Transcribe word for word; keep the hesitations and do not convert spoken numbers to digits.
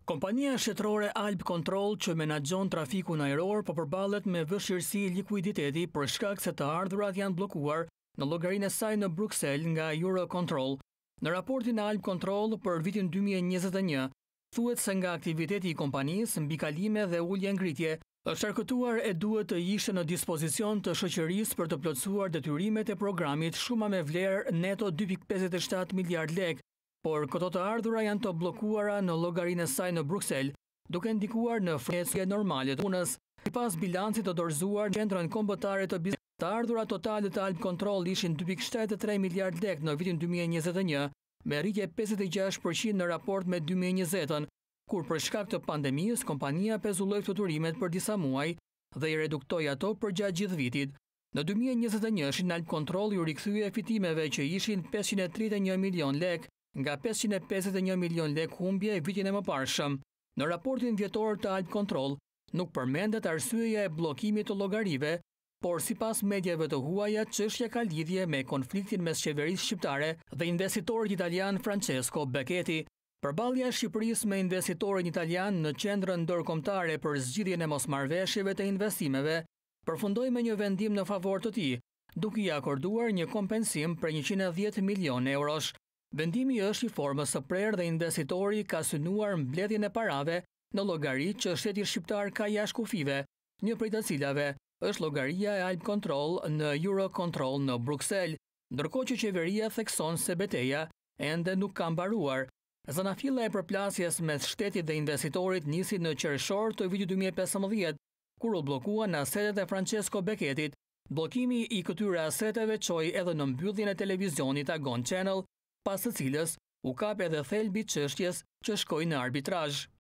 Kompania shtetërore Albcontrol që menaxhon trafikun ajror po përballet me vështirësi likuiditeti për shkak se të ardhurat janë bllokuar në llogarinë e saj në Brukseli nga Eurocontrol. Në raportin e Albcontrol për vitin dy mijë e njëzet e një, thuhet se nga aktiviteti i kompanisë mbi kalime dhe ulje ngritje është arkëtuar e duhet të ishte në dispozicion të shoqërisë për të plotësuar detyrimet e programit shuma me vlerë neto dy pikë pesëdhjetë e shtatë miliard lekë. Por këto të ardhura janë të bllokuara në llogarinë e saj në Bruksel, duke ndikuar në freskë normale të punës. Sipas bilancit të dorëzuar në Qendrën Kombëtare të Biznesit, të ardhurat totale të Albcontrol ishin dy pikë shtatëdhjetë e tre miliard lekë në vitin dy mijë e njëzet e një, me rritje pesëdhjetë e gjashtë përqind në raport me dy mijë e njëzetën, kur për shkak të pandemisë kompania pezulloi fluturimet për disa muaj dhe i reduktoi ato për gjatë gjithë vitit. Në dy mijë e njëzet e një, Albcontrol ju rikthye fitimeve që ishin pesëqind e tridhjetë e një milion lekë nga pesëqind e pesëdhjetë e një milion lekë humbje vitin e mëparshëm. Në raportin vjetor të Albcontrol nuk përmendet arsyeja e bllokimit të llogarive, por sipas mediave të huaja çështja ka lidhje me konfliktin mes qeverisë shqiptare dhe investitorit italian Francesco Becchetti. Përballja e Shqipërisë me investitorin italian në qendrën ndërkombëtare për zgjidhjen e mosmarrveshjeve të investimeve përfundoi me një vendim në favor të tij, duke i akorduar një kompensim për njëqind e dhjetë milionë eurosh. Vendimi është i formës së prerë dhe investitori ka synuar mbledhjen e parave në llogari që shteti shqiptar ka jashtë kufive, një prej të cilave është llogaria e Albcontrol në Eurocontrol në Bruksel, ndërkohë që qeveria thekson se betejë ende nuk ka mbaruar. Zanafilla e përplasjes mes shtetit dhe investitorit nisi në qershor të vitit dy mijë e pesëmbëdhjetë, kur u bllokuan asetet e Francesco Becchettit. Bllokimi i këtyre aseteve çoi edhe në mbylljen e televizionit Agon Channel, pas së cilës u kap edhe thelbi i çështjes që shkoi në arbitrazh.